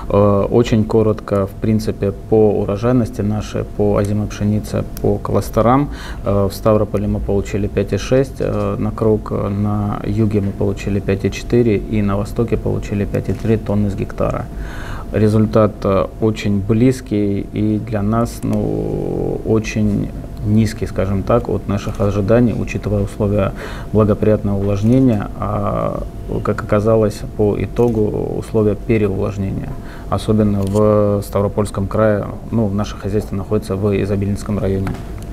Очень коротко, в принципе, по урожайности нашей, по озимой пшенице, по кластерам. В Ставрополе мы получили 5,6 на круг, на юге мы получили 5,4 и на востоке получили 5,3 тонны с гектара. Результат очень близкий и для нас очень низкий, скажем так, от наших ожиданий, учитывая условия благоприятного увлажнения, а, как оказалось, по итогу условия переувлажнения. Особенно в Ставропольском крае, наше хозяйство находится в Изобильнинском районе.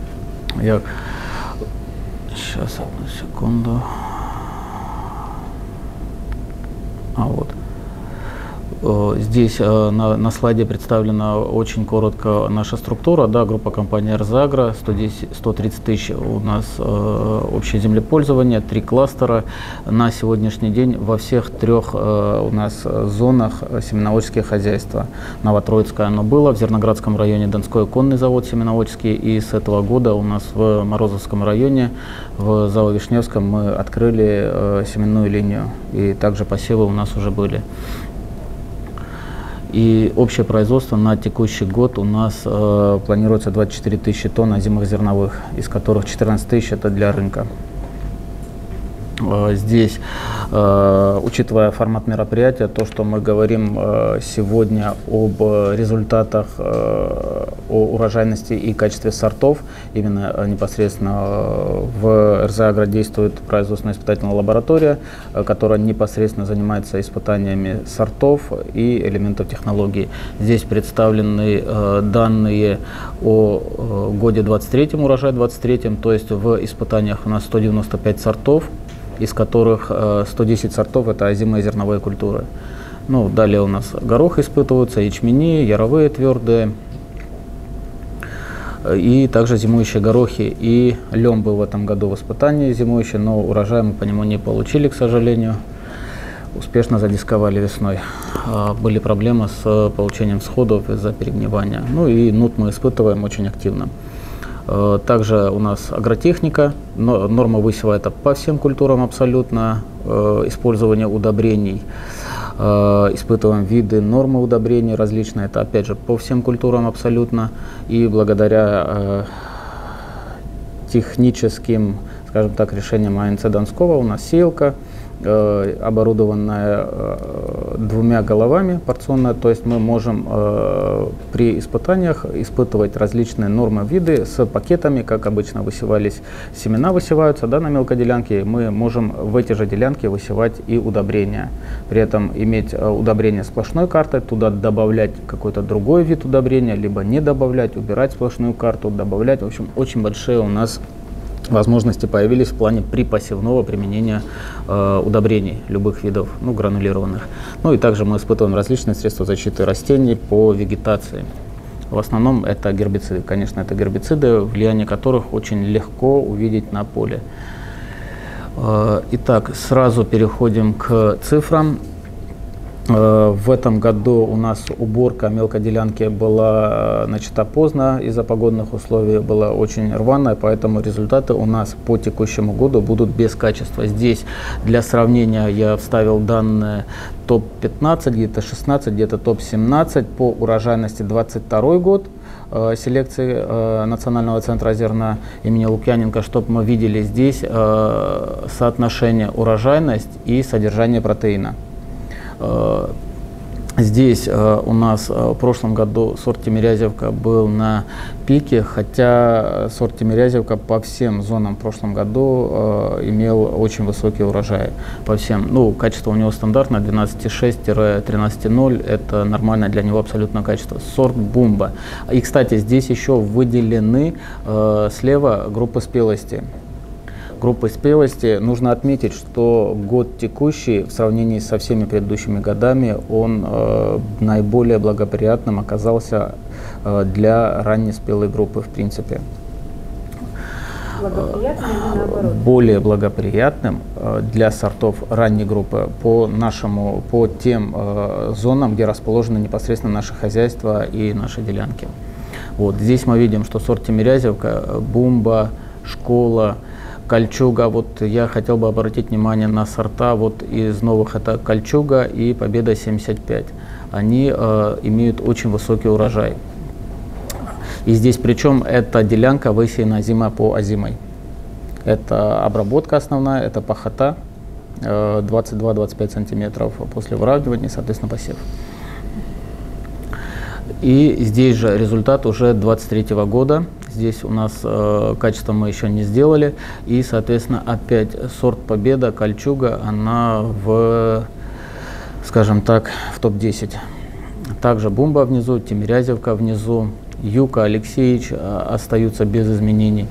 Сейчас, одну секунду. Вот. Здесь на слайде представлена очень коротко наша структура, группа компании «Эрзагро», 130 тысяч у нас общее землепользование, 3 кластера. На сегодняшний день во всех 3 у нас зонах семеноводческие хозяйства. Новотроицкое оно было, в Зерноградском районе Донской конный завод семеноводческий, и с этого года у нас в Морозовском районе, в ЗАО Вишневском, мы открыли семенную линию, и также посевы у нас уже были. И общее производство на текущий год у нас планируется 24 тысячи тонн озимых зерновых, из которых 14 тысяч это для рынка. Здесь, учитывая формат мероприятия, то, что мы говорим сегодня об результатах, о урожайности и качестве сортов, именно непосредственно в «Эрзагро» действует производственно-испытательная лаборатория, которая непосредственно занимается испытаниями сортов и элементов технологии. Здесь представлены данные о годе 23-м, урожай 23-м, то есть в испытаниях у нас 195 сортов, из которых 110 сортов – это озимые зерновые культуры. Далее у нас горох испытываются, ячмени, яровые твердые, и также зимующие горохи. И лем был в этом году в испытании зимующий, но урожая мы по нему не получили, к сожалению. Успешно задисковали весной. Были проблемы с получением всходов из-за перегнивания. И нут мы испытываем очень активно. Также у нас агротехника, норма высева это по всем культурам абсолютно, использование удобрений, испытываем виды, нормы удобрений различные, это опять же по всем культурам абсолютно, и благодаря техническим, скажем так, решениям АНЦ Донского у нас сеялка, оборудованная 2 головами порционная, то есть мы можем при испытаниях испытывать различные нормы, виды с пакетами, как обычно высевались семена, высеваются на мелкоделянке, мы можем в эти же делянки высевать и удобрения, при этом иметь удобрение сплошной картой, туда добавлять какой-то другой вид удобрения, либо не добавлять, убирать сплошную карту, добавлять, в общем, очень большие у нас возможности появились в плане припосевного применения удобрений любых видов, гранулированных. И также мы испытываем различные средства защиты растений по вегетации. В основном это гербициды. Конечно, это гербициды, влияние которых очень легко увидеть на поле. Итак, сразу переходим к цифрам. В этом году у нас уборка мелкоделянки была начата поздно, из-за погодных условий была очень рваная, поэтому результаты у нас по текущему году будут без качества. Здесь для сравнения я вставил данные топ-15, где-то 16, где-то топ-17 по урожайности 22 год селекции Национального центра зерна имени Лукьяненко, чтобы мы видели здесь соотношение урожайность и содержание протеина. Здесь у нас в прошлом году сорт Тимирязевка был на пике, хотя сорт Тимирязевка по всем зонам в прошлом году имел очень высокие урожаи. По всем. Качество у него стандартное 12,6-13,0, это нормальное для него абсолютно качество. Сорт Бумба. И, кстати, здесь еще выделены слева группы спелости. Группы спелости. Нужно отметить, что год текущий в сравнении со всеми предыдущими годами он наиболее благоприятным оказался для раннеспелой группы в принципе. Благоприятным или наоборот? Более благоприятным для сортов ранней группы по тем зонам, где расположены непосредственно наши хозяйства и наши делянки. Здесь мы видим, что сорт Тимирязевка, Бумба, Школа, Кольчуга, вот я хотел бы обратить внимание на сорта вот из новых, это Кольчуга и Победа 75. Они имеют очень высокий урожай. И здесь причем это делянка высеяна зима по озимой. Это обработка основная, это пахота 22-25 сантиметров после выравнивания, соответственно, посев. И здесь же результат уже 23 года. Здесь у нас качество мы еще не сделали. И, соответственно, опять сорт Победа, Кольчуга, она скажем так, в топ-10. Также Бумба внизу, Тимирязевка внизу, Юка, Алексеевич остаются без изменений.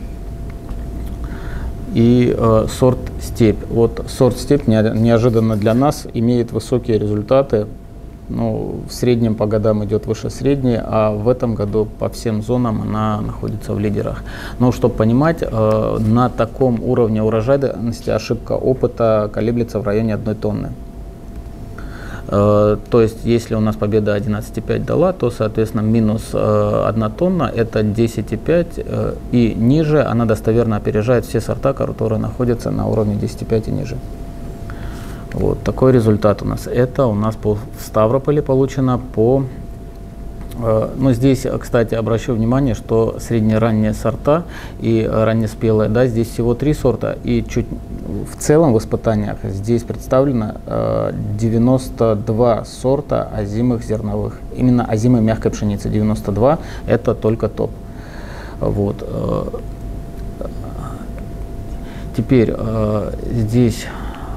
И сорт Степь. Вот сорт Степь неожиданно для нас имеет высокие результаты. Ну, в среднем по годам идет выше средней, а в этом году по всем зонам она находится в лидерах. Но чтобы понимать, на таком уровне урожайности ошибка опыта колеблется в районе 1 тонны. То есть, если у нас Победа 11,5 дала, то, соответственно, минус 1 тонна – это 10,5, и ниже она достоверно опережает все сорта, которые находятся на уровне 10,5 и ниже. Вот такой результат у нас. Это у нас в Ставрополе получено по... Ну, здесь, кстати, обращу внимание, что средне-ранние сорта и раннеспелые, да, здесь всего 3 сорта, и чуть в целом в испытаниях здесь представлено 92 сорта озимых зерновых. Именно озимой мягкой пшеницы 92, это только топ. Вот. Теперь здесь...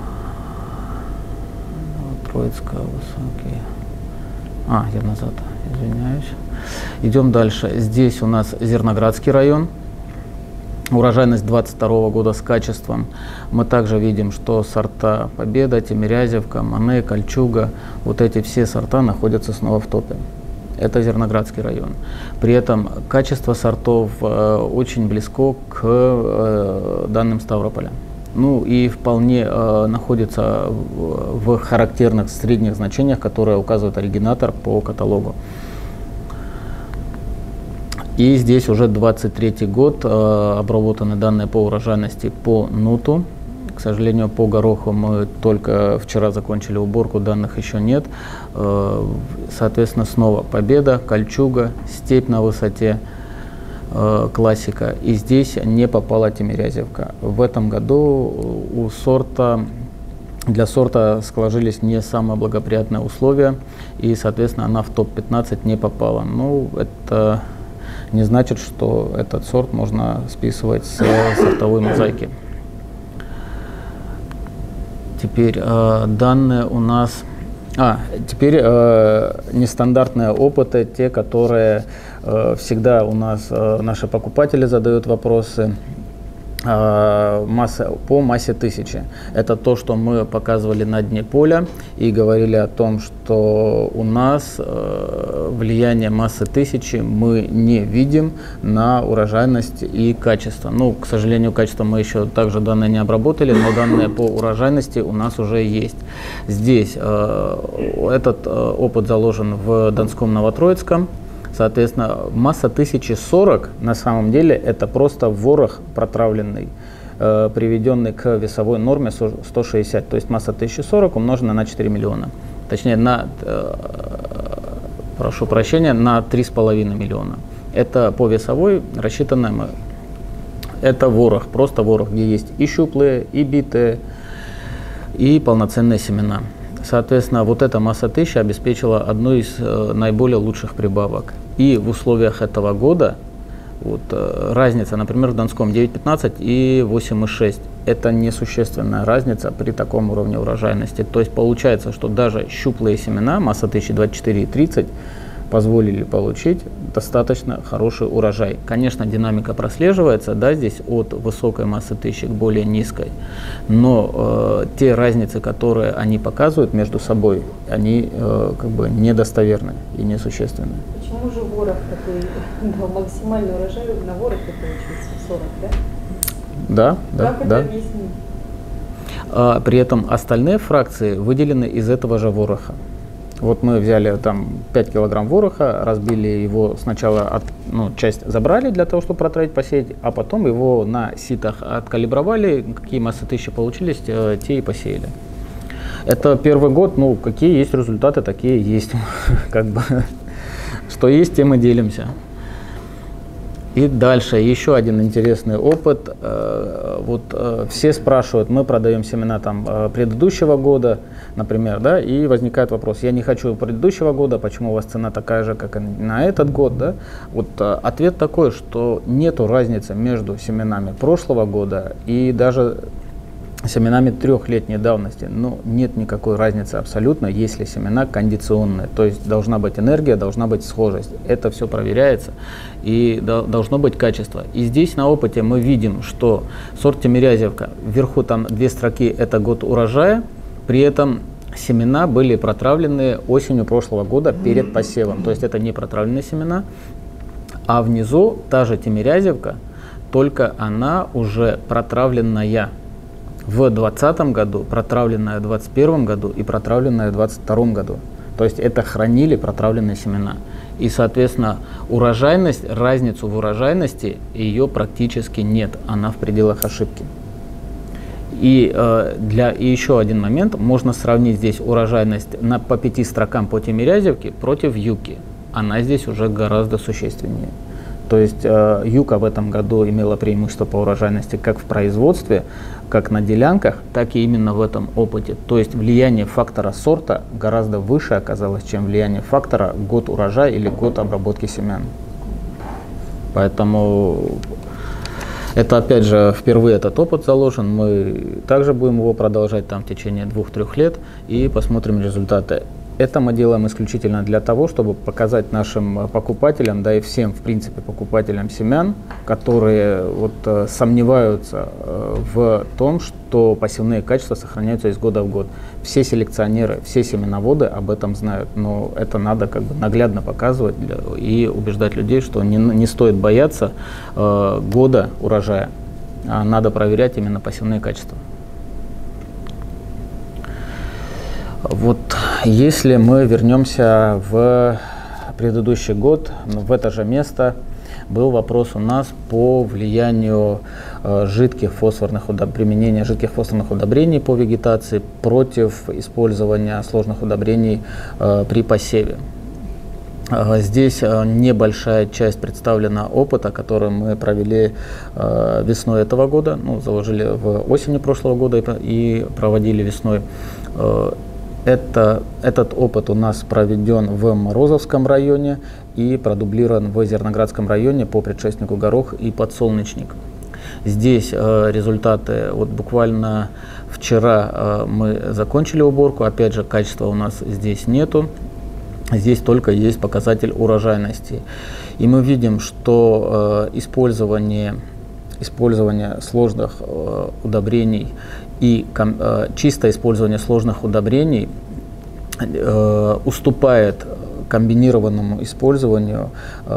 Троицкая, высокий. Я назад, извиняюсь. Идем дальше. Здесь у нас Зерноградский район. Урожайность 22 года с качеством. Мы также видим, что сорта Победа, Тимирязевка, Мане, Кольчуга, вот эти все сорта находятся снова в топе. Это Зерноградский район. При этом качество сортов очень близко к данным Ставрополя. Ну и вполне находится в характерных средних значениях, которые указывает оригинатор по каталогу. И здесь уже 23 год, обработаны данные по урожайности по нуту. К сожалению, по гороху мы только вчера закончили уборку, данных еще нет. Соответственно, снова Победа, Кольчуга, Степь на высоте. Классика. И здесь не попала Тимирязевка. В этом году для сорта сложились не самые благоприятные условия, и, соответственно, она в топ-15 не попала. Ну, это не значит, что этот сорт можно списывать с сортовой мозаики. Теперь данные у нас... Теперь нестандартные опыты, те, которые всегда у нас наши покупатели задают вопросы по массе 1000. Это то, что мы показывали на дне поля и говорили о том, что у нас влияние массы 1000 мы не видим на урожайность и качество. Ну, к сожалению, качество мы еще также данные не обработали, но данные по урожайности у нас уже есть. Здесь этот опыт заложен в Донском Новотроицком. Соответственно, масса 1040 на самом деле это просто ворох протравленный, приведенный к весовой норме 160. То есть масса 1040 умножена на 4 миллиона. Точнее, прошу прощения, на 3,5 миллиона. Это по весовой рассчитанной. Это ворох, просто ворох, где есть и щуплые, и битые, и полноценные семена. Соответственно, вот эта масса 1000 обеспечила одну из наиболее лучших прибавок. И в условиях этого года вот, разница, например, в Донском 9,15 и 8,6. Это несущественная разница при таком уровне урожайности. То есть получается, что даже щуплые семена, масса 1024 и 30, позволили получить достаточно хороший урожай. Конечно, динамика прослеживается, да, здесь от высокой массы 1000 к более низкой, но те разницы, которые они показывают между собой, они как бы недостоверны и несущественны. Почему же ворох такой, максимальный урожай на ворохе получился 40, да? Да. Как это объяснить? При этом остальные фракции выделены из этого же вороха. Вот мы взяли там 5 килограмм вороха, разбили его сначала, часть забрали для того, чтобы протравить, посеять, а потом его на ситах откалибровали, какие массы тысячи получились, те и посеяли. Это первый год, какие есть результаты, такие есть. Как бы, что есть, тем и делимся. И дальше еще один интересный опыт. Все спрашивают, мы продаем семена предыдущего года, например, да, и возникает вопрос, я не хочу предыдущего года, почему у вас цена такая же, как и на этот год, да? Ответ такой, что нету разницы между семенами прошлого года и даже семенами трехлетней давности. Нет никакой разницы абсолютно, если семена кондиционные. То есть должна быть энергия, должна быть схожесть. Это все проверяется и должно быть качество. И здесь на опыте мы видим, что сорт Тимирязевка, вверху там 2 строки, это год урожая, при этом семена были протравлены осенью прошлого года перед посевом. То есть это не протравленные семена, а внизу та же Тимирязевка, только она уже протравленная. В 2020 году, протравленная в 2021 году и протравленная в 2022 году. То есть это хранили протравленные семена. И, соответственно, разницу в урожайности ее практически нет, она в пределах ошибки. И еще один момент, можно сравнить здесь урожайность по 5 строкам по Тимирязевке против юки. Она здесь уже гораздо существеннее. То есть юка в этом году имела преимущество по урожайности как в производстве, как на делянках, так и именно в этом опыте. То есть влияние фактора сорта гораздо выше оказалось, чем влияние фактора год урожая или год обработки семян. Поэтому это опять же впервые этот опыт заложен. Мы также будем его продолжать в течение 2-3 лет и посмотрим результаты. Это мы делаем исключительно для того, чтобы показать нашим покупателям, да и всем, в принципе, покупателям семян, которые сомневаются в том, что посевные качества сохраняются из года в год. Все селекционеры, все семеноводы об этом знают, но это надо наглядно показывать и убеждать людей, что не стоит бояться года урожая, а надо проверять именно посевные качества. Если мы вернемся в предыдущий год, в это же место, был вопрос у нас по влиянию применения жидких фосфорных удобрений по вегетации против использования сложных удобрений при посеве. Здесь небольшая часть представлена опыта, который мы провели весной этого года, заложили в осени прошлого года и проводили весной. Этот опыт у нас проведен в Морозовском районе и продублирован в Зерноградском районе по предшественнику горох и подсолнечник. Здесь результаты, буквально вчера мы закончили уборку, опять же качества у нас здесь нету, здесь только есть показатель урожайности. И мы видим, что использование сложных удобрений и чистое использование сложных удобрений уступает комбинированному использованию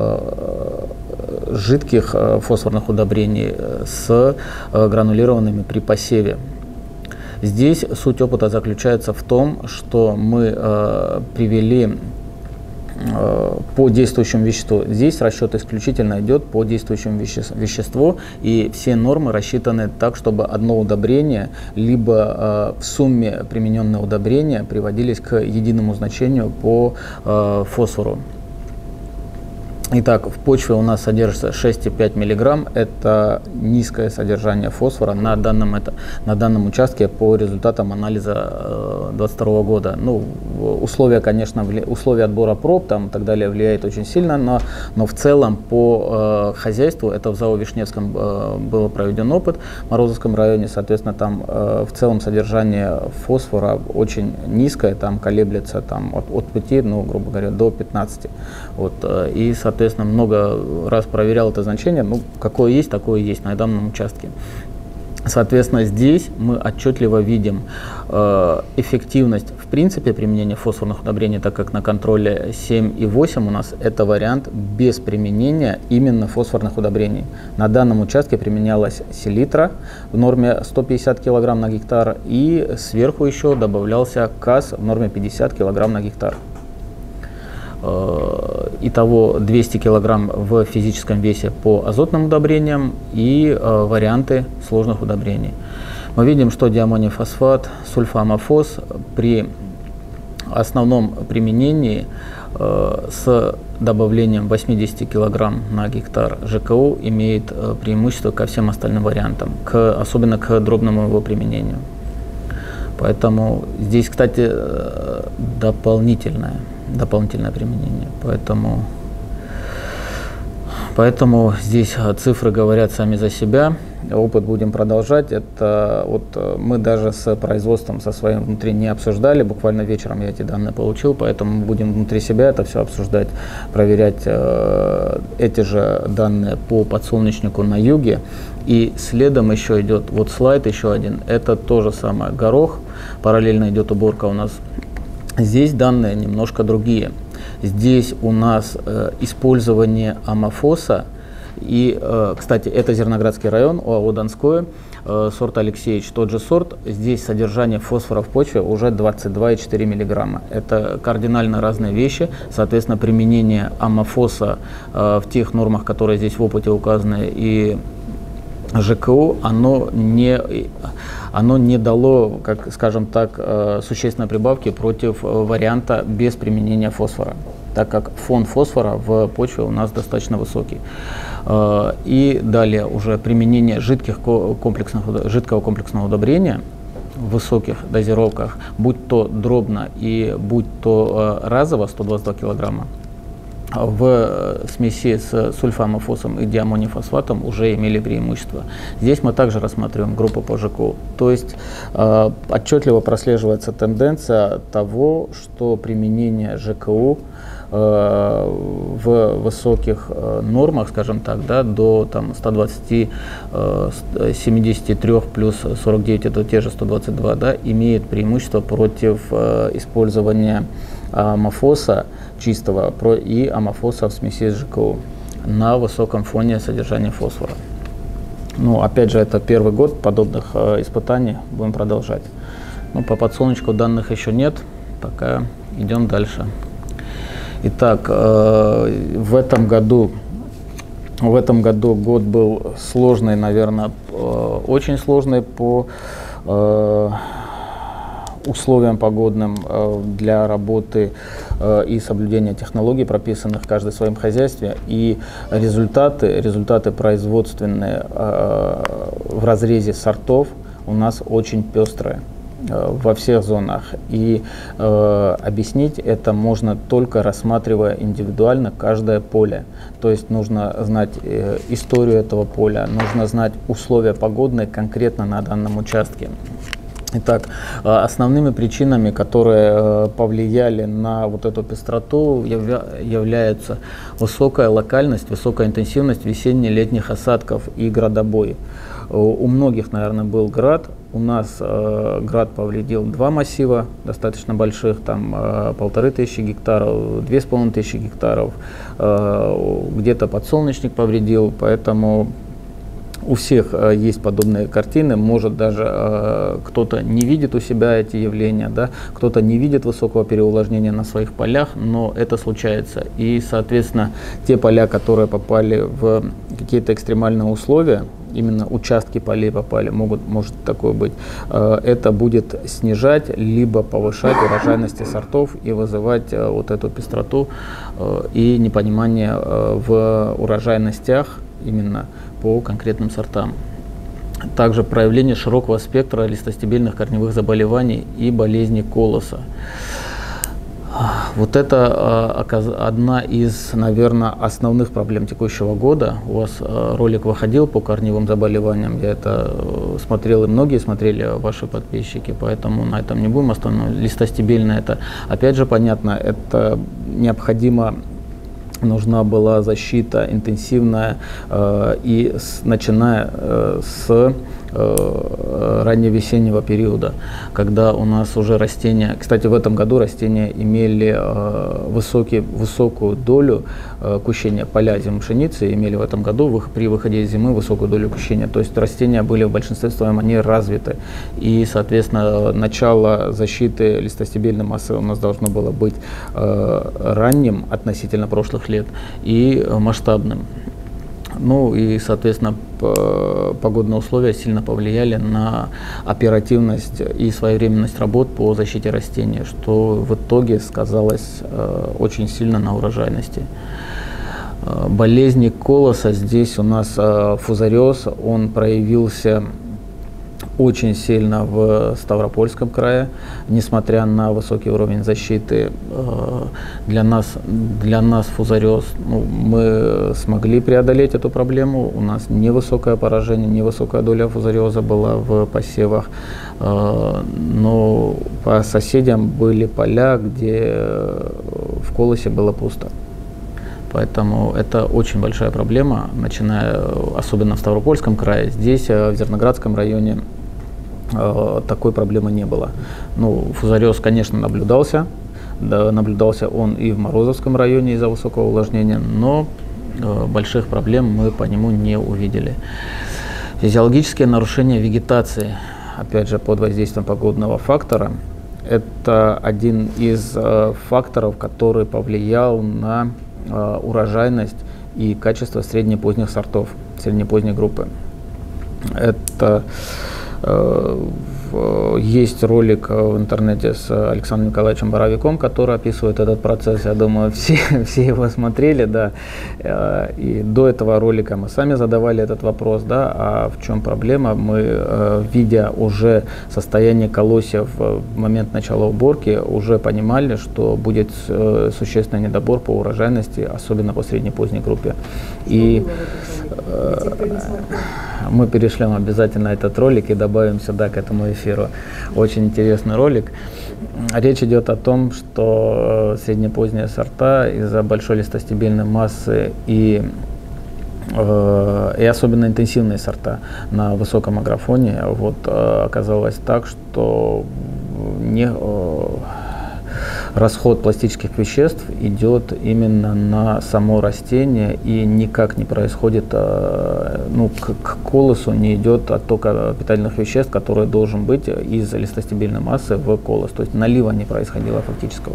жидких фосфорных удобрений с гранулированными при посеве. Здесь суть опыта заключается в том, что мы привели по действующему веществу. Здесь расчет исключительно идет по действующему веществу, и все нормы рассчитаны так, чтобы одно удобрение, либо в сумме примененные удобрения приводились к единому значению по фосфору. Итак, в почве у нас содержится 6,5 мг. Это низкое содержание фосфора на данном участке по результатам анализа 2022 года. Условия, конечно, условия отбора проб и так далее влияют очень сильно, но в целом по хозяйству, это в ЗАО Вишневском был проведен опыт, в Морозовском районе, соответственно, там в целом содержание фосфора очень низкое, там колеблется от 5, грубо говоря, до 15. И, соответственно, много раз проверял это значение, какое есть, такое есть на данном участке. Соответственно, здесь мы отчетливо видим эффективность в принципе применения фосфорных удобрений, так как на контроле 7 и 8 у нас это вариант без применения именно фосфорных удобрений. На данном участке применялась селитра в норме 150 кг на гектар и сверху еще добавлялся КАС в норме 50 кг на гектар. итого 200 кг в физическом весе по азотным удобрениям и варианты сложных удобрений. Мы видим, что диамоний фосфат, сульфамофос при основном применении с добавлением 80 кг на гектар ЖКУ имеет преимущество ко всем остальным вариантам, особенно к дробному его применению. Поэтому здесь, кстати, дополнительное применение. Поэтому здесь цифры говорят сами за себя. Опыт будем продолжать. Это вот мы даже с производством со своим внутри не обсуждали. Буквально вечером я эти данные получил, поэтому мы будем внутри себя это все обсуждать, проверять эти же данные по подсолнечнику на юге. И следом еще идет вот слайд еще один. Это то же самое горох. Параллельно идет уборка у нас. Здесь данные немножко другие. Здесь у нас использование амофоса. И, кстати, это Зерноградский район, ОАО «Донское», сорт Алексеевич, тот же сорт. Здесь содержание фосфора в почве уже 22,4 мг. Это кардинально разные вещи. Соответственно, применение амофоса в тех нормах, которые здесь в опыте указаны, и ЖКУ, оно не дало, как, скажем так, существенной прибавки против варианта без применения фосфора, так как фон фосфора в почве у нас достаточно высокий. И далее уже применение жидкого комплексного удобрения в высоких дозировках, будь то дробно и будь то разово 122 килограмма, в смеси с сульфамофосом и диамонифосфатом уже имели преимущество. Здесь мы также рассматриваем группу по ЖКУ. То есть отчетливо прослеживается тенденция того, что применение ЖКУ в высоких нормах, скажем так, да, до там, 120, 73 плюс 49, это те же 122, да, имеет преимущество против использования амофоса чистого и амофоса в смеси с ЖКУ на высоком фоне содержания фосфора. Ну, опять же, это первый год подобных испытаний, будем продолжать. Ну, по подсолнечку данных еще нет, пока идем дальше. Итак, в этом году год был сложный, наверное, очень сложный по условиям погодным для работы и соблюдения технологий, прописанных в каждом своем хозяйстве. И результаты производственные в разрезе сортов у нас очень пестрые во всех зонах. И объяснить это можно только рассматривая индивидуально каждое поле. То есть нужно знать историю этого поля, нужно знать условия погодные конкретно на данном участке. Итак, основными причинами, которые повлияли на вот эту пестроту, являются высокая локальность, высокая интенсивность весенне-летних осадков и градобой. У многих, наверное, был град. У нас град повредил два массива достаточно больших, там 1500 гектаров, 2500 гектаров, где-то подсолнечник повредил, поэтому у всех есть подобные картины, может даже кто-то не видит у себя эти явления, да, кто-то не видит высокого переувлажнения на своих полях, но это случается. И, соответственно, те поля, которые попали в какие-то экстремальные условия, именно участки полей попали, может такое быть, это будет снижать либо повышать урожайности сортов и вызывать вот эту пестроту и непонимание в урожайностях именно по конкретным сортам. Также проявление широкого спектра листостебельных корневых заболеваний и болезней колоса. Вот это одна из, наверное, основных проблем текущего года. У вас ролик выходил по корневым заболеваниям, я это смотрел, и многие смотрели, ваши подписчики, поэтому на этом не будем останавливаться. Листостебельное, это, опять же, понятно, это необходимо нужна была защита интенсивная, и начиная с ранневесеннего периода, когда у нас уже растения, кстати, в этом году растения имели высокую долю кущения, поля пшеницы имели в этом году при выходе из зимы высокую долю кущения, то есть растения были в большинстве своем, они развиты, и, соответственно, начало защиты листостебельной массы у нас должно было быть ранним относительно прошлых лет и масштабным. Ну и, соответственно, погодные условия сильно повлияли на оперативность и своевременность работ по защите растений, что в итоге сказалось очень сильно на урожайности. Болезни колоса здесь у нас фузариоз, он проявился очень сильно в Ставропольском крае, несмотря на высокий уровень защиты. Для нас фузариоз, мы смогли преодолеть эту проблему. У нас невысокое поражение, невысокая доля фузариоза была в посевах, но по соседям были поля, где в колосе было пусто. Поэтому это очень большая проблема, начиная особенно в Ставропольском крае. Здесь, в Зерноградском районе, такой проблемы не было. Ну, фузариоз, конечно, наблюдался. Да, наблюдался он и в Морозовском районе из-за высокого увлажнения, но больших проблем мы по нему не увидели. Физиологические нарушения вегетации, опять же, под воздействием погодного фактора, это один из факторов, который повлиял на урожайность и качество среднепоздних сортов, среднепоздней группы. Это есть ролик в интернете с Александром Николаевичем Боровиком, который описывает этот процесс. Я думаю, все его смотрели, да. И до этого ролика мы сами задавали этот вопрос, да, а в чем проблема? Мы, видя уже состояние колосьев в момент начала уборки, уже понимали, что будет существенный недобор по урожайности, особенно по среднепоздней группе. И мы перешлем обязательно этот ролик и добавим сюда к этому эфиру. Очень интересный ролик. Речь идет о том, что среднепоздние сорта из-за большой листостебельной массы и особенно интенсивные сорта на высоком агрофоне, оказалось так, что расход пластических веществ идет именно на само растение, и никак не происходит, к колосу не идет оттока питательных веществ, который должен быть из листостебельной массы в колос. То есть налива не происходило фактического.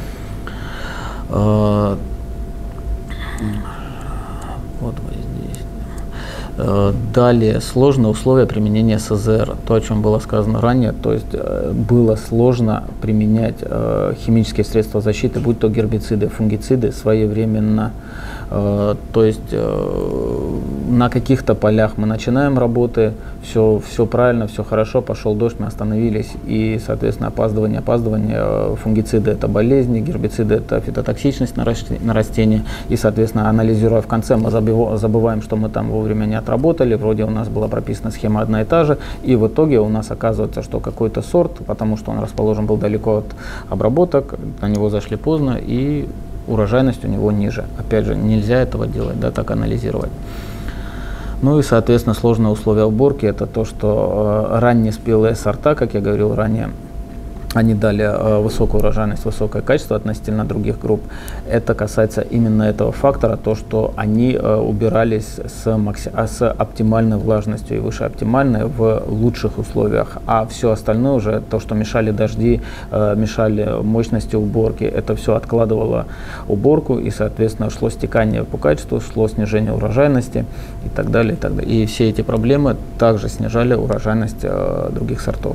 Вот здесь. Далее, сложные условия применения СЗР, то, о чем было сказано ранее, то есть было сложно применять химические средства защиты, будь то гербициды, фунгициды, своевременно. То есть на каких-то полях мы начинаем работы, все правильно, все хорошо, пошел дождь, мы остановились, и, соответственно, опаздывание, фунгициды – это болезни, гербициды – это фитотоксичность на растении, и, соответственно, анализируя в конце, мы забываем, что мы там вовремя не отработали, вроде у нас была прописана схема одна и та же, и в итоге у нас оказывается, что какой-то сорт, потому что он расположен был далеко от обработок, на него зашли поздно, и урожайность у него ниже. Опять же, нельзя этого делать, да, так анализировать. Ну и, соответственно, сложные условия уборки – это то, что раннеспелые сорта, как я говорил ранее, они дали высокую урожайность, высокое качество относительно других групп. Это касается именно этого фактора, то, что они убирались с оптимальной влажностью и выше оптимальной в лучших условиях. А все остальное уже, то, что мешали дожди, мешали мощности уборки, это все откладывало уборку, и, соответственно, шло стекание по качеству, шло снижение урожайности и так далее, и так далее. И все эти проблемы также снижали урожайность других сортов.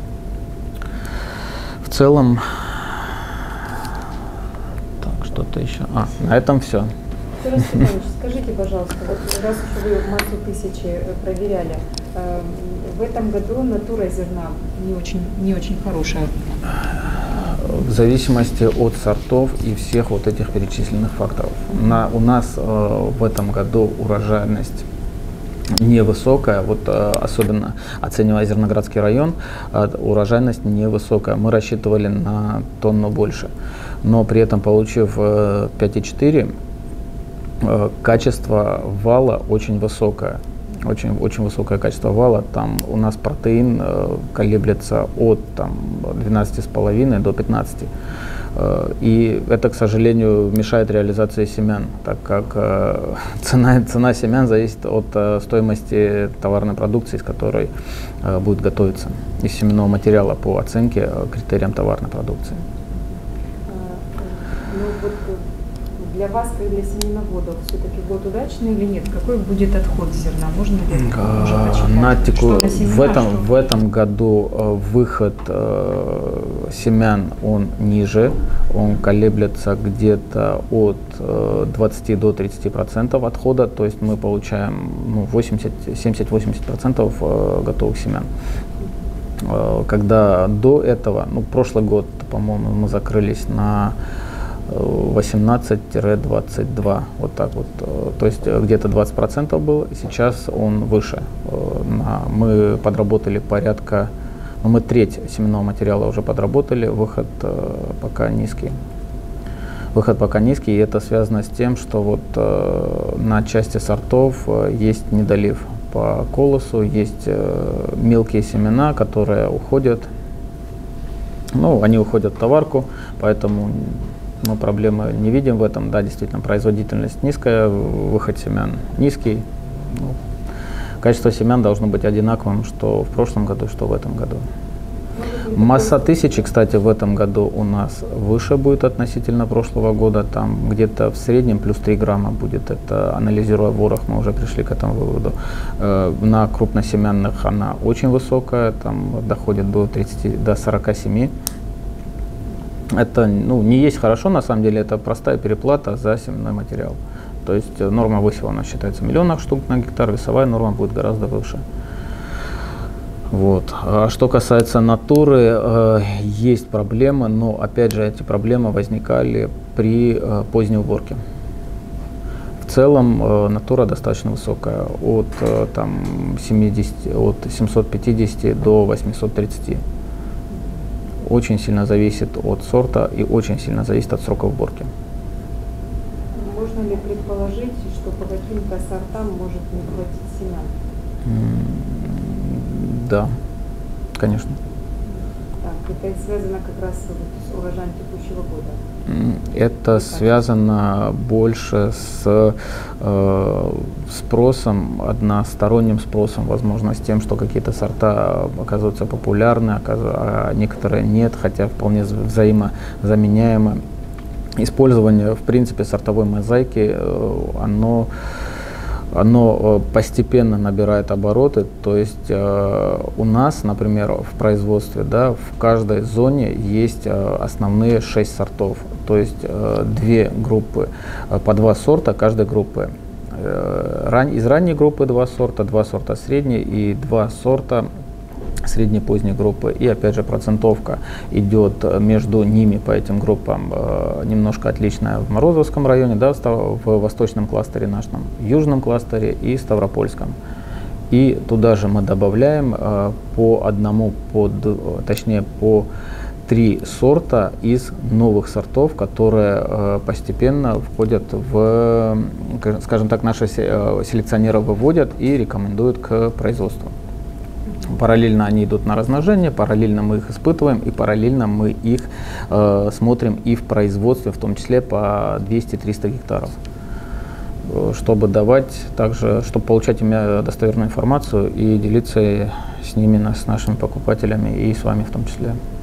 В целом, так, что-то еще. На этом все. Тарас Степанович, скажите, пожалуйста, вот раз уж вы массу тысячи проверяли, в этом году натура зерна не очень хорошая. В зависимости от сортов и всех вот этих перечисленных факторов. У нас в этом году урожайность невысокая, особенно оценивая Зерноградский район, урожайность невысокая. Мы рассчитывали на тонну больше, но при этом, получив 5,4 Качество вала очень высокое. Очень высокое качество вала. Там у нас протеин колеблется от 12,5 до 15. И это, к сожалению, мешает реализации семян, так как цена семян зависит от стоимости товарной продукции, из которой будет готовиться, из семенного материала по оценке критериям товарной продукции. Ну, вот для вас, как для семеноводов, все-таки год удачный или нет? Какой будет отход зерна? Можно ли в этом году выход семян он ниже, он колеблется где-то от 20 до 30% отхода, то есть мы получаем 70-80% готовых семян. Когда до этого, прошлый год, по-моему, мы закрылись на 18-22, вот так вот, то есть где-то 20% был, сейчас он выше. Мы подработали порядка, мы треть семенного материала уже подработали, выход пока низкий. Выход пока низкий, и это связано с тем, что вот на части сортов есть недолив по колосу, есть мелкие семена, которые уходят, они уходят в товарку, поэтому мы проблемы не видим в этом. Да, действительно, производительность низкая, выход семян низкий. Качество семян должно быть одинаковым, что в прошлом году, что в этом году. Масса тысячи, кстати, в этом году у нас выше будет относительно прошлого года. Там где-то в среднем плюс 3 грамма будет. Это, анализируя ворох, мы уже пришли к этому выводу. На крупносемянных она очень высокая, там доходит до 47. Это не есть хорошо, на самом деле, это простая переплата за семенной материал. То есть норма высева у нас считается в миллионах штук на гектар, весовая норма будет гораздо выше. Вот. А что касается натуры, есть проблемы, но опять же эти проблемы возникали при поздней уборке. В целом натура достаточно высокая, от 750 до 830. Очень сильно зависит от сорта и очень сильно зависит от срока уборки. Можно ли предположить, что по каким-то сортам может не хватить семян? Да, конечно. Так, это связано как раз с урожаем текущего года? Это связано больше с спросом, односторонним спросом, возможно, с тем, что какие-то сорта оказываются популярны, а некоторые нет, хотя вполне взаимозаменяемы. Использование, в принципе, сортовой мозаики, оно постепенно набирает обороты, то есть у нас, например, в производстве, в каждой зоне есть основные 6 сортов, то есть 2 группы, по 2 сорта каждой группы. Из ранней группы 2 сорта средней и 2 сорта средней поздней группы. И опять же процентовка идет между ними по этим группам немножко отличная в Морозовском районе, в восточном кластере нашем, в южном кластере и Ставропольском. И туда же мы добавляем по 3 сорта из новых сортов, которые постепенно входят в, скажем так, наши селекционеры выводят и рекомендуют к производству. Параллельно они идут на размножение, параллельно мы их испытываем и параллельно мы их смотрим и в производстве, в том числе по 200-300 гектаров, чтобы получать достоверную информацию и делиться с ними, с нашими покупателями и с вами в том числе.